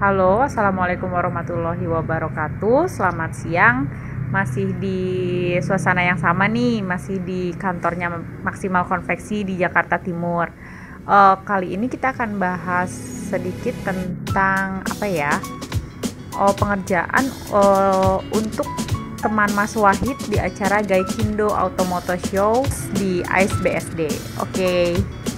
Halo, assalamualaikum warahmatullahi wabarakatuh. Selamat siang. Masih di suasana yang sama nih, masih di kantornya Maksimal Konveksi di Jakarta Timur. Kali ini kita akan bahas sedikit tentang apa ya? Pengerjaan untuk teman Mas Wahid di acara Gaikindo Automoto Show di AIS BSD. Oke.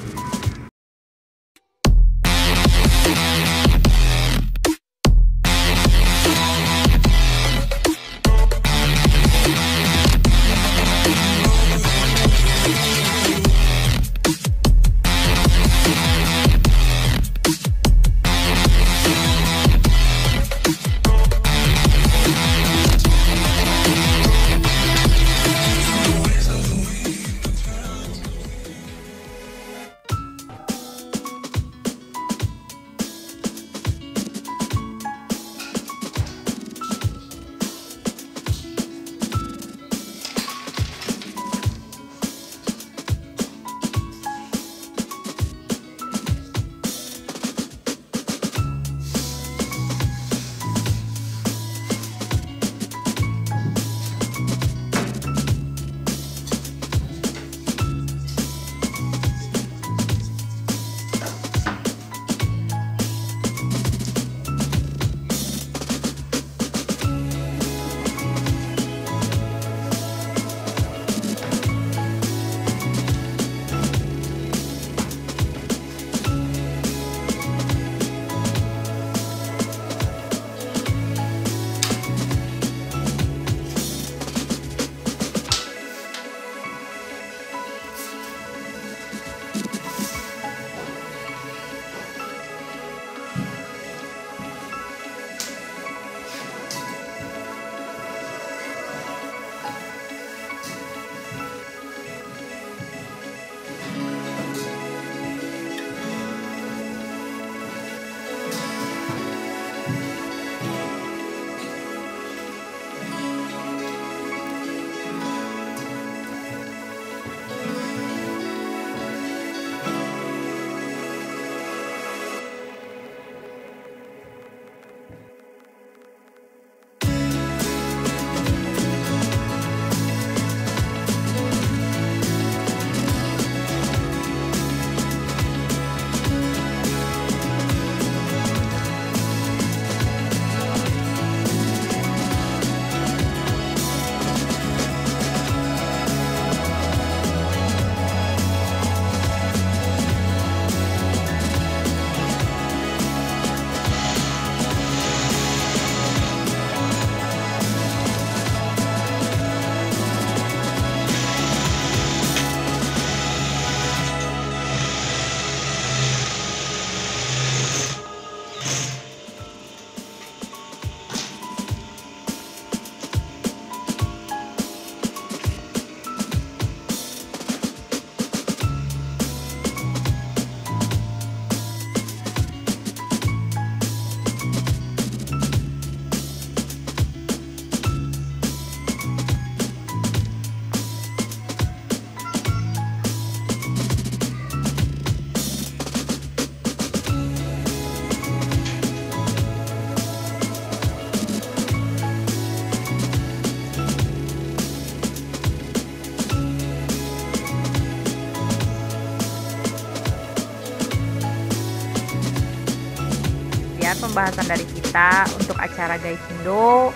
Pembahasan dari kita untuk acara Gaikindo.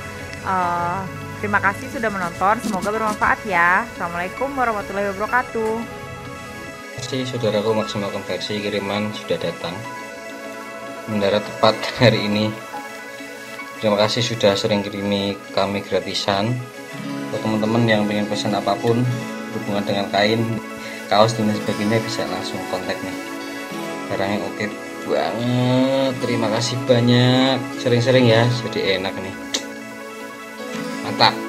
Terima kasih sudah menonton, semoga bermanfaat ya. Assalamualaikum warahmatullahi wabarakatuh. Terima kasih saudaraku, Maksimal Konveksi kiriman sudah datang mendarat tepat hari ini. Terima kasih sudah sering kirimi kami gratisan. Untuk teman-teman yang pengen pesan apapun berhubungan dengan kain, kaos dan sebagainya bisa langsung kontak nih. Barangnya oke banget, terima kasih banyak, sering-sering ya, jadi enak nih, mantap.